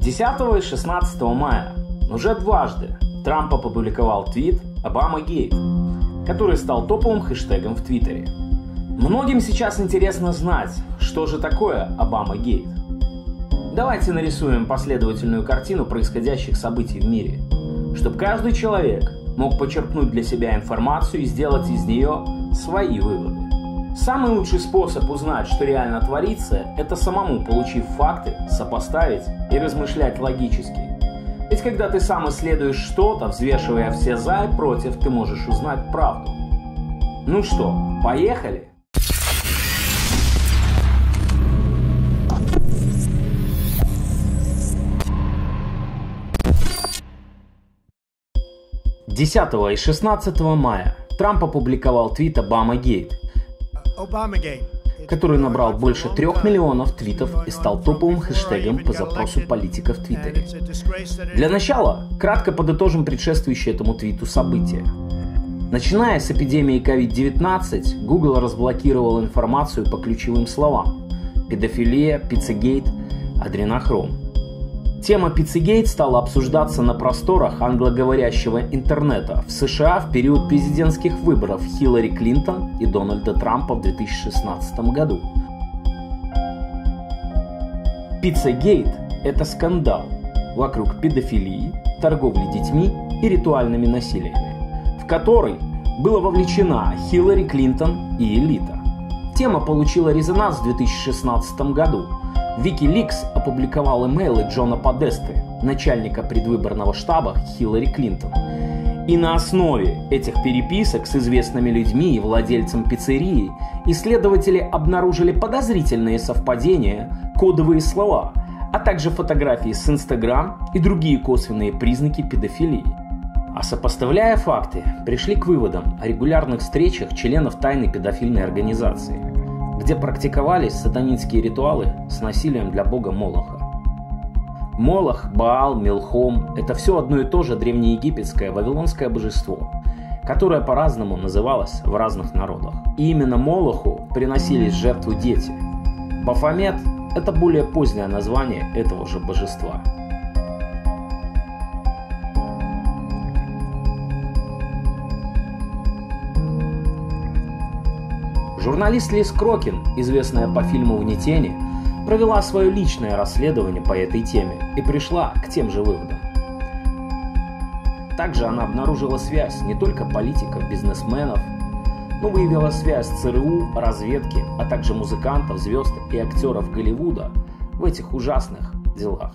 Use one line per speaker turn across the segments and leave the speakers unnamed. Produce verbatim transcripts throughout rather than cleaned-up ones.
десятого и шестнадцатого мая уже дважды Трамп опубликовал твит «Обама-гейт», который стал топовым хэштегом в Твиттере. Многим сейчас интересно знать, что же такое «Обама-гейт». Давайте нарисуем последовательную картину происходящих событий в мире, чтобы каждый человек мог почерпнуть для себя информацию и сделать из нее свои выводы. Самый лучший способ узнать, что реально творится, это самому, получив факты, сопоставить и размышлять логически. Ведь когда ты сам исследуешь что-то, взвешивая все за и против, ты можешь узнать правду. Ну что, поехали? десятого и шестнадцатого мая Трамп опубликовал твит «Обама-гейт», который набрал больше трех миллионов твитов и стал топовым хэштегом по запросу политика в Твиттере. Для начала кратко подытожим предшествующие этому твиту события. Начиная с эпидемии ковид девятнадцать, Google разблокировал информацию по ключевым словам: педофилия, пиццагейт, адренохром. Тема пиццагейт стала обсуждаться на просторах англоговорящего интернета в США в период президентских выборов Хиллари Клинтон и Дональда Трампа в две тысячи шестнадцатом году. Пиццагейт – это скандал вокруг педофилии, торговли детьми и ритуальными насилиями, в который была вовлечена Хиллари Клинтон и элита. Тема получила резонанс в две тысячи шестнадцатом году. Wikileaks опубликовал имейлы Джона Подесты, начальника предвыборного штаба Хиллари Клинтон. И на основе этих переписок с известными людьми и владельцем пиццерии исследователи обнаружили подозрительные совпадения, кодовые слова, а также фотографии с Instagram и другие косвенные признаки педофилии. А сопоставляя факты, пришли к выводам о регулярных встречах членов тайной педофильной организации, где практиковались сатанинские ритуалы с насилием для бога Молоха. Молох, Баал, Милхом – это все одно и то же древнеегипетское вавилонское божество, которое по-разному называлось в разных народах. И именно Молоху приносились в жертву дети. Бафомет – это более позднее название этого же божества. Журналист Лиз Крокин, известная по фильму «Вне тени», провела свое личное расследование по этой теме и пришла к тем же выводам. Также она обнаружила связь не только политиков, бизнесменов, но выявила связь ЦРУ, разведки, а также музыкантов, звезд и актеров Голливуда в этих ужасных делах.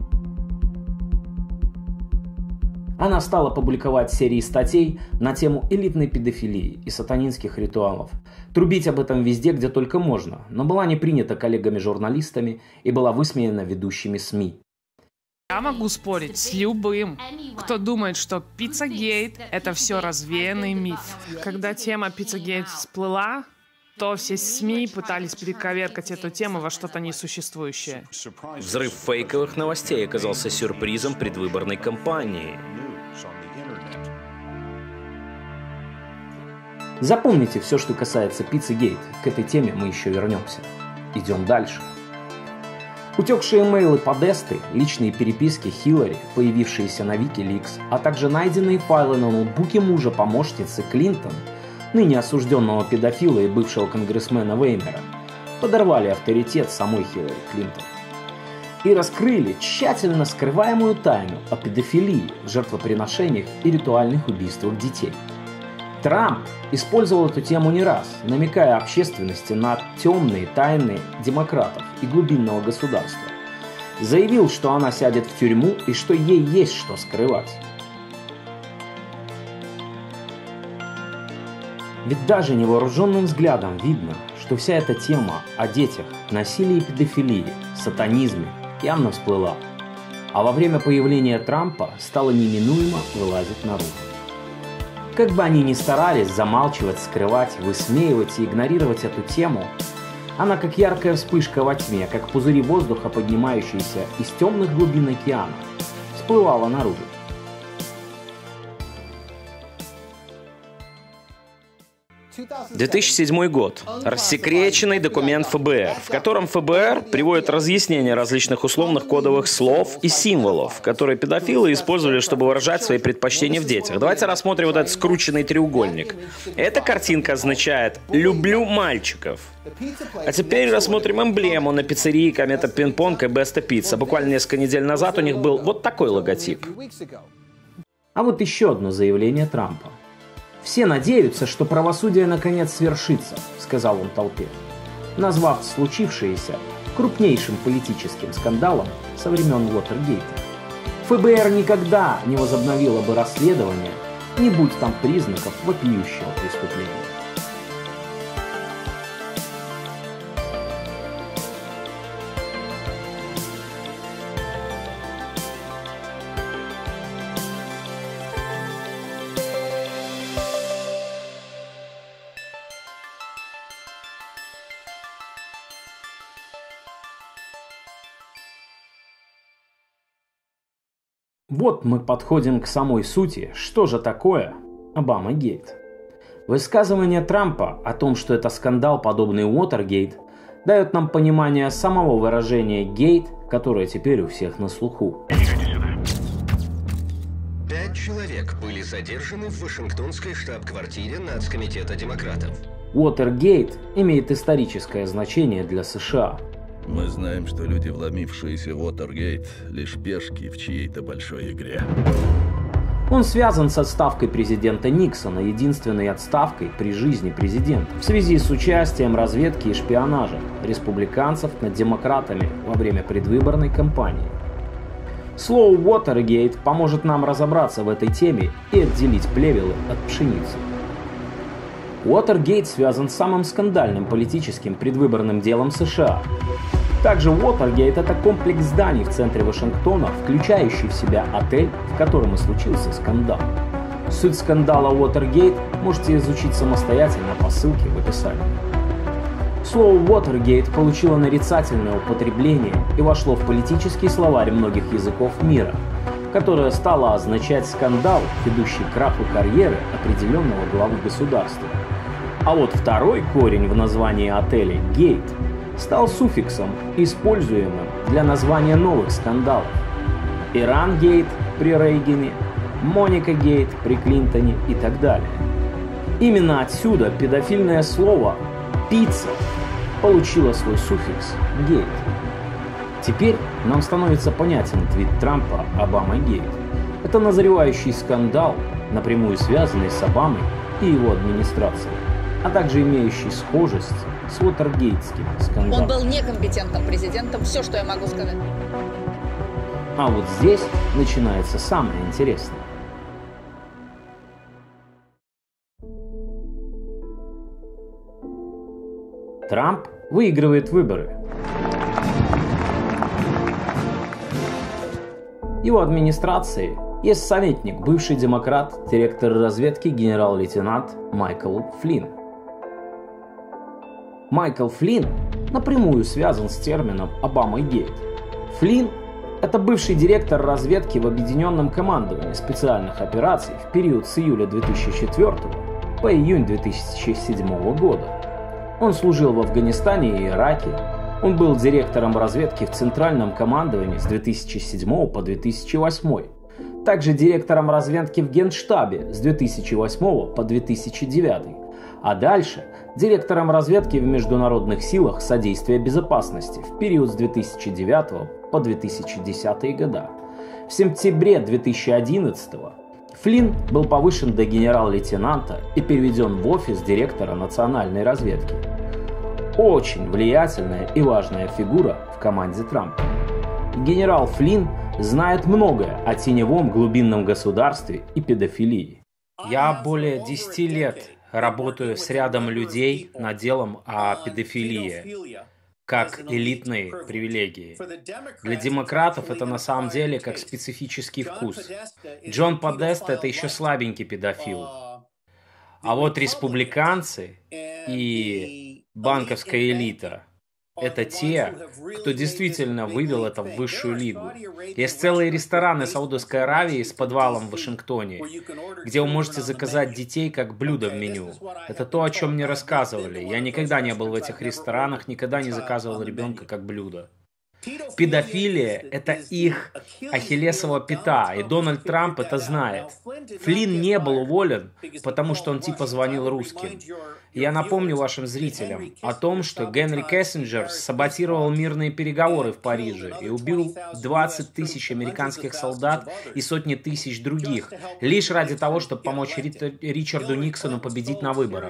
Она стала публиковать серии статей на тему элитной педофилии и сатанинских ритуалов, трубить об этом везде, где только можно, но была не принята коллегами-журналистами и была высмеяна ведущими СМИ.
Я могу спорить с любым, кто думает, что Пиццагейт – это все развеянный миф. Когда тема Пиццагейт всплыла, то все СМИ пытались перековеркать эту тему во что-то несуществующее.
Взрыв фейковых новостей оказался сюрпризом предвыборной кампании. Запомните все, что касается Пиццагейт. К этой теме мы еще вернемся. Идем дальше. Утекшие имейлы Подесты, личные переписки Хиллари, появившиеся на Wikileaks, а также найденные файлы на ноутбуке мужа помощницы Клинтон, ныне осужденного педофила и бывшего конгрессмена Веймера, подорвали авторитет самой Хиллари Клинтон и раскрыли тщательно скрываемую тайну о педофилии, жертвоприношениях и ритуальных убийствах детей. Трамп использовал эту тему не раз, намекая общественности на темные тайны демократов и глубинного государства. Заявил, что она сядет в тюрьму и что ей есть что скрывать. Ведь даже невооруженным взглядом видно, что вся эта тема о детях, насилии и педофилии, сатанизме явно всплыла, а во время появления Трампа стала неминуемо вылазить наружу. Как бы они ни старались замалчивать, скрывать, высмеивать и игнорировать эту тему, она как яркая вспышка во тьме, как пузыри воздуха, поднимающиеся из темных глубин океана, всплывала наружу. две тысячи седьмой год. Рассекреченный документ эф бэ эр, в котором эф бэ эр приводит разъяснение различных условных кодовых слов и символов, которые педофилы использовали, чтобы выражать свои предпочтения в детях. Давайте рассмотрим вот этот скрученный треугольник. Эта картинка означает «люблю мальчиков». А теперь рассмотрим эмблему на пиццерии Комета Пинг-Понг и Беста Пицца. Буквально несколько недель назад у них был вот такой логотип.
А вот еще одно заявление Трампа. «Все надеются, что правосудие наконец свершится», — сказал он толпе, назвав случившееся крупнейшим политическим скандалом со времен Уотергейта. эф бэ эр никогда не возобновило бы расследование, не будь там признаков вопиющего преступления. Вот мы подходим к самой сути, что же такое Обама-гейт. Высказывание Трампа о том, что это скандал, подобный Уотергейт, дает нам понимание самого выражения «гейт», которое теперь у всех на слуху.
Пять человек были задержаны в Вашингтонской штаб-квартире Нацкомитета демократов.
Уотергейт имеет историческое значение для США.
Мы знаем, что люди, вломившиеся в Уотергейт, лишь пешки в чьей-то большой игре.
Он связан с отставкой президента Никсона, единственной отставкой при жизни президента, в связи с участием разведки и шпионажа республиканцев над демократами во время предвыборной кампании. Слово «Уотергейт» поможет нам разобраться в этой теме и отделить плевелы от пшеницы. Уотергейт связан с самым скандальным политическим предвыборным делом США. Также Уотергейт – это комплекс зданий в центре Вашингтона, включающий в себя отель, в котором и случился скандал. Суть скандала Уотергейт можете изучить самостоятельно по ссылке в описании. Слово Уотергейт получило нарицательное употребление и вошло в политический словарь многих языков мира, которое стало означать скандал, ведущий к краху карьеры определенного главы государства. А вот второй корень в названии отеля «гейт» стал суффиксом, используемым для названия новых скандалов. Иран-гейт при Рейгане, Моника-гейт при Клинтоне и так далее. Именно отсюда педофильное слово «пицца» получило свой суффикс «гейт». Теперь нам становится понятен твит Трампа «Обама-гейт». Это назревающий скандал, напрямую связанный с Обамой и его администрацией, а также имеющий схожесть с Уотергейтским скандалом.
Он был некомпетентным президентом, все, что я могу сказать.
А вот здесь начинается самое интересное. Трамп выигрывает выборы. Его администрации есть советник, бывший демократ, директор разведки генерал-лейтенант Майкл Флинн. Майкл Флинн напрямую связан с термином «Обама-гейт». Флинн – это бывший директор разведки в Объединенном командовании специальных операций в период с июля две тысячи четвёртого по июнь две тысячи седьмого года. Он служил в Афганистане и Ираке. Он был директором разведки в Центральном командовании с две тысячи седьмого по две тысячи восьмой. Также директором разведки в Генштабе с две тысячи восьмого по две тысячи девятый. А дальше директором разведки в Международных силах содействия безопасности в период с две тысячи девятого по две тысячи десятые года. В сентябре две тысячи одиннадцатого Флинн был повышен до генерал-лейтенанта и переведен в офис директора национальной разведки. Очень влиятельная и важная фигура в команде Трампа. Генерал Флинн знает многое о теневом глубинном государстве и педофилии.
Я более десяти лет работаю с рядом людей над делом о педофилии, как элитной привилегии. Для демократов это на самом деле как специфический вкус. Джон Подеста – это еще слабенький педофил. А вот республиканцы и банковская элита это те, кто действительно вывел это в высшую лигу. Есть целые рестораны Саудовской Аравии с подвалом в Вашингтоне, где вы можете заказать детей как блюдо в меню. Это то, о чем мне рассказывали. Я никогда не был в этих ресторанах, никогда не заказывал ребенка как блюдо. Педофилия – это их ахиллесова пята, и Дональд Трамп это знает. Флинн не был уволен, потому что он типа звонил русским. Я напомню вашим зрителям о том, что Генри Киссинджер саботировал мирные переговоры в Париже и убил двадцать тысяч американских солдат и сотни тысяч других, лишь ради того, чтобы помочь Ричарду Никсону победить на выборах.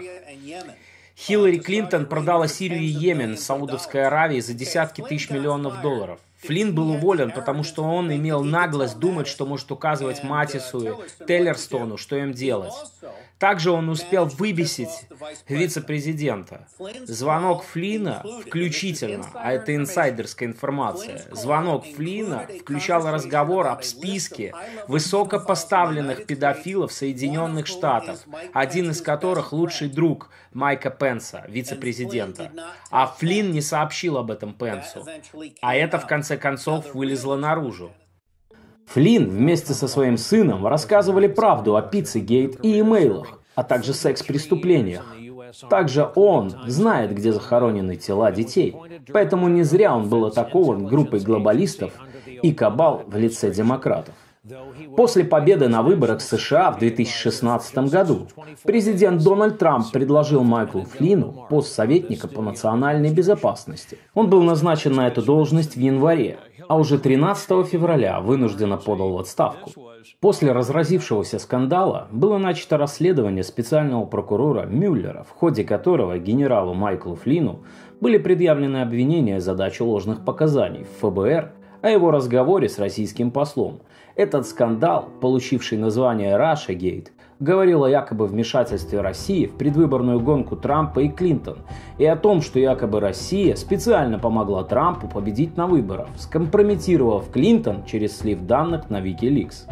Хиллари Клинтон продала Сирию и Йемен Саудовской Аравии за десятки тысяч миллионов долларов. Флинн был уволен, потому что он имел наглость думать, что может указывать Матису и Теллерстону, что им делать. Также он успел выбесить вице-президента. Звонок Флинна включительно, а это инсайдерская информация, звонок Флинна включал разговор об списке высокопоставленных педофилов Соединенных Штатов, один из которых лучший друг Майка Пенса, вице-президента. А Флинн не сообщил об этом Пенсу. А это в конце концов вылезло наружу.
Флинн вместе со своим сыном рассказывали правду о Пиццагейт и имейлах, а также секс-преступлениях. Также он знает, где захоронены тела детей, поэтому не зря он был атакован группой глобалистов и кабал в лице демократов. После победы на выборах США в две тысячи шестнадцатом году президент Дональд Трамп предложил Майклу Флинну пост советника по национальной безопасности. Он был назначен на эту должность в январе, а уже тринадцатого февраля вынужденно подал в отставку. После разразившегося скандала было начато расследование специального прокурора Мюллера, в ходе которого генералу Майклу Флинну были предъявлены обвинения за дачу ложных показаний в эф бэ эр о его разговоре с российским послом. Этот скандал, получивший название «Russiagate», говорил о якобы вмешательстве России в предвыборную гонку Трампа и Клинтон и о том, что якобы Россия специально помогла Трампу победить на выборах, скомпрометировав Клинтон через слив данных на Wikileaks.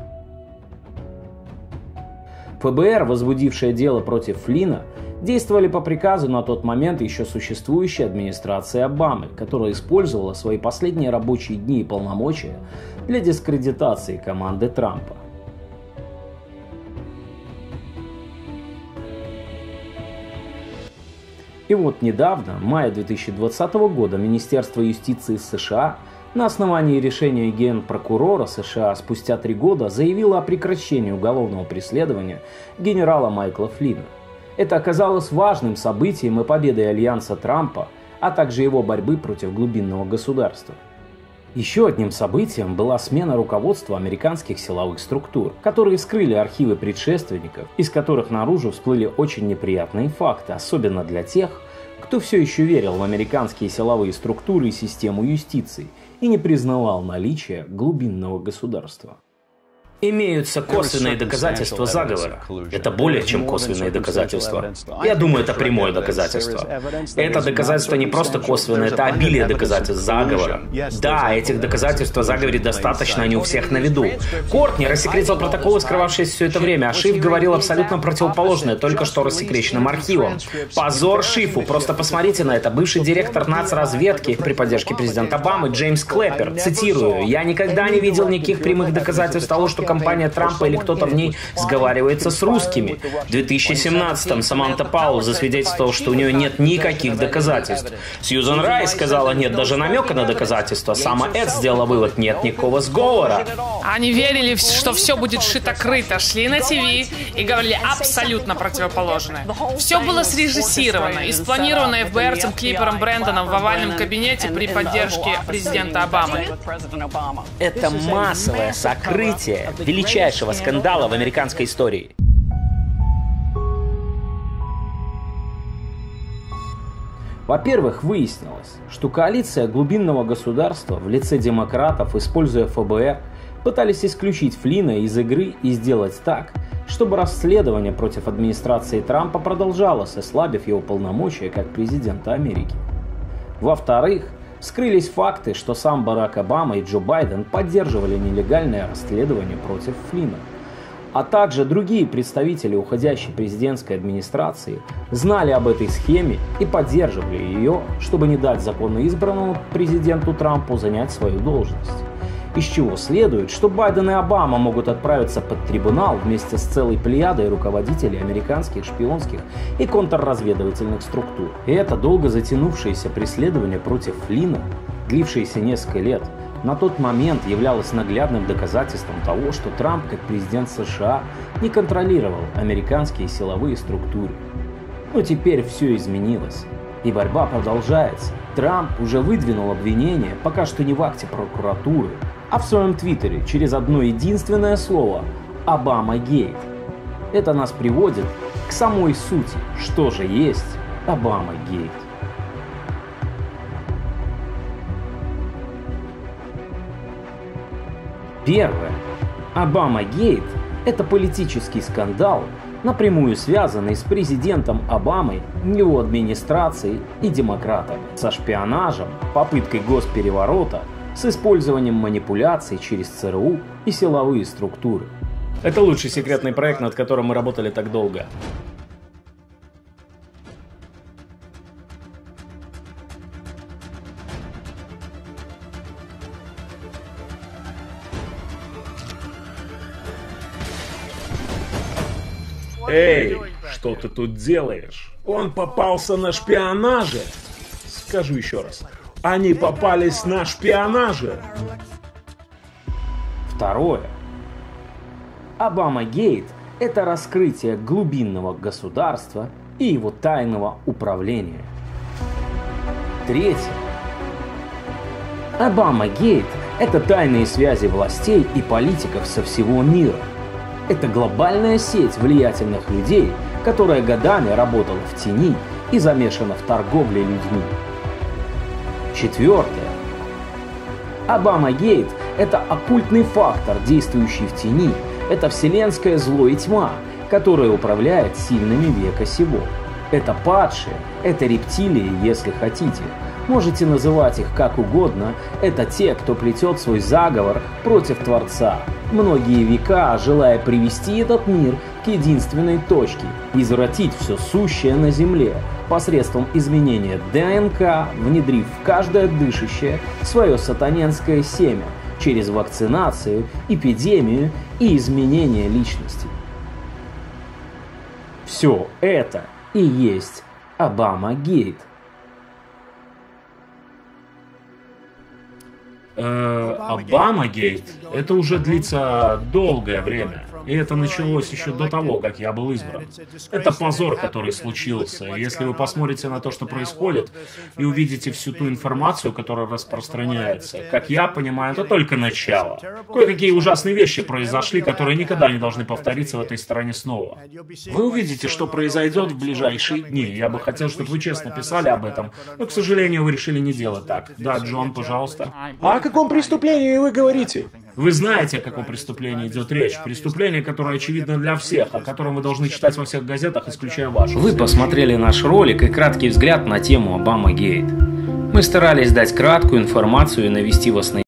эф бэ эр, возбудившее дело против Флинна, действовали по приказу на тот момент еще существующей администрации Обамы, которая использовала свои последние рабочие дни и полномочия для дискредитации команды Трампа. И вот недавно, в мае две тысячи двадцатого года, Министерство юстиции США на основании решения генпрокурора США спустя три года заявило о прекращении уголовного преследования генерала Майкла Флинна. Это оказалось важным событием и победой альянса Трампа, а также его борьбы против глубинного государства. Еще одним событием была смена руководства американских силовых структур, которые вскрыли архивы предшественников, из которых наружу всплыли очень неприятные факты, особенно для тех, кто все еще верил в американские силовые структуры и систему юстиции и не признавал наличие глубинного государства.
Имеются косвенные доказательства заговора. Это более чем косвенные доказательства. Я думаю, это прямое доказательство. Это доказательство не просто косвенное, это обилие доказательств заговора. Да, этих доказательств о заговоре достаточно, они у всех на виду. Кортни рассекретил протоколы, скрывавшиеся все это время, а Шиф говорил абсолютно противоположное, только что рассекреченным архивом. Позор Шифу, просто посмотрите на это. Бывший директор нацразведки при поддержке президента Обамы Джеймс Клэппер, цитирую, «Я никогда не видел никаких прямых доказательств того, что компания Трампа или кто-то в ней сговаривается с русскими. В две тысячи семнадцатом Саманта Пауэлл засвидетельствовала, что у нее нет никаких доказательств. Сьюзан Райс сказала, нет даже намека на доказательства. Сама Эд сделала вывод, нет никакого сговора.
Они верили, что все будет шито-крыто, шли на ТВ и говорили абсолютно противоположное. Все было срежиссировано и спланировано эф бэ эрцем Клиппером Брэндоном в овальном кабинете при поддержке президента Обамы.
Это массовое сокрытие величайшего скандала в американской истории.
Во-первых, выяснилось, что коалиция глубинного государства в лице демократов, используя эф бэ эр, пытались исключить Флинна из игры и сделать так, чтобы расследование против администрации Трампа продолжалось, ослабив его полномочия как президента Америки. Во-вторых, вскрылись факты, что сам Барак Обама и Джо Байден поддерживали нелегальное расследование против Флинна. а также другие представители уходящей президентской администрации знали об этой схеме и поддерживали ее, чтобы не дать законно избранному президенту Трампу занять свою должность. Из чего следует, что Байден и Обама могут отправиться под трибунал вместе с целой плеядой руководителей американских шпионских и контрразведывательных структур. И это долго затянувшееся преследование против Флинна, длившееся несколько лет, на тот момент являлось наглядным доказательством того, что Трамп, как президент США, не контролировал американские силовые структуры. Но теперь все изменилось, и борьба продолжается. Трамп уже выдвинул обвинения, пока что не в акте прокуратуры, а в своем твиттере через одно единственное слово – «Обама-гейт». Это нас приводит к самой сути, что же есть Обама-гейт. Первое. Обама-гейт – это политический скандал, напрямую связанный с президентом Обамой, его администрацией и демократами, со шпионажем, попыткой госпереворота, с использованием манипуляций через ЦРУ и силовые структуры.
Это лучший секретный проект, над которым мы работали так долго. Эй, что ты тут делаешь? Он попался на шпионаже. Скажу еще раз. Они попались на шпионаже.
Второе. Обама-гейт – это раскрытие глубинного государства и его тайного управления. Третье. Обама-гейт – это тайные связи властей и политиков со всего мира. Это глобальная сеть влиятельных людей, которая годами работала в тени и замешана в торговле людьми. Четвертое. Обама-гейт – это оккультный фактор, действующий в тени. Это вселенское зло и тьма, которая управляет сильными века сего. Это падшие, это рептилии, если хотите. Можете называть их как угодно. Это те, кто плетет свой заговор против Творца. Многие века, желая привести этот мир к единственной точке, извратить все сущее на Земле посредством изменения ДНК, внедрив в каждое дышащее свое сатанинское семя через вакцинацию, эпидемию и изменение личности. Все это и есть Обама-гейт.
Обама-гейт – это уже длится долгое время. И это началось еще до того, как я был избран. Это позор, который случился. Если вы посмотрите на то, что происходит, и увидите всю ту информацию, которая распространяется, как я понимаю, это только начало. Кое-какие ужасные вещи произошли, которые никогда не должны повториться в этой стране снова. Вы увидите, что произойдет в ближайшие дни. Я бы хотел, чтобы вы честно писали об этом, но, к сожалению, вы решили не делать так. Да, Джон, пожалуйста.
А о каком преступлении вы говорите?
Вы знаете, о каком преступлении идет речь. Преступление, которое очевидно для всех, о котором вы должны читать во всех газетах, исключая вашу.
Вы посмотрели наш ролик и краткий взгляд на тему Обама-гейт. Мы старались дать краткую информацию и навести вас на